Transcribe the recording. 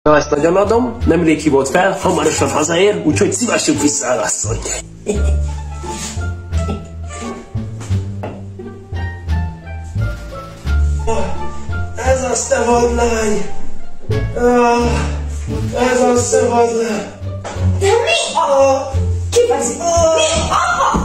Na, ezt nagyon adom, nemrég hívott fel, hamarosan hazaér, úgyhogy szívassuk vissza a asszonyt. Ez az, te vadlány! Ez az, te vadlány! De mi? Ki vagy? Mi?